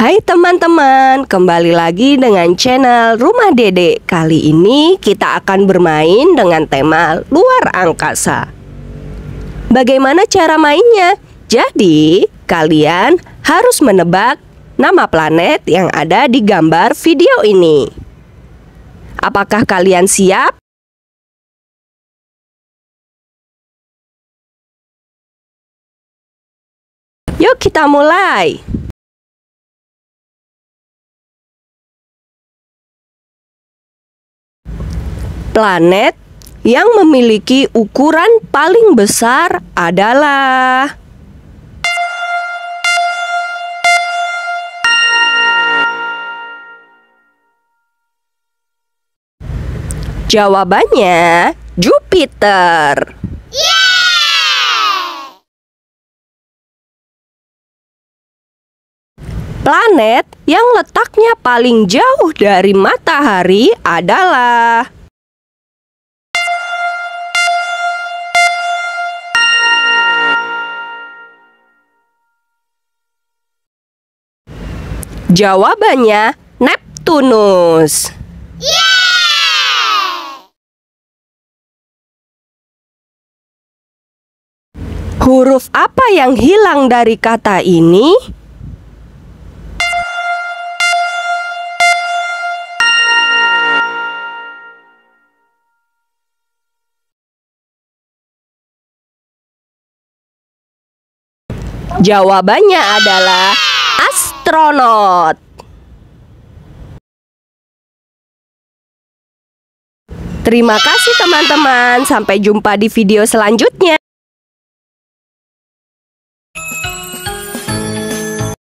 Hai teman-teman, kembali lagi dengan channel Rumah Dede. Kali ini kita akan bermain dengan tema luar angkasa. Bagaimana cara mainnya? Jadi, kalian harus menebak nama planet yang ada di gambar video ini. Apakah kalian siap? Yuk kita mulai. Planet yang memiliki ukuran paling besar adalah jawabannya Jupiter. Planet yang letaknya paling jauh dari matahari adalah jawabannya Neptunus. Huruf apa yang hilang dari kata ini? Jawabannya adalah astronot. Terima kasih teman-teman. Sampai jumpa di video selanjutnya.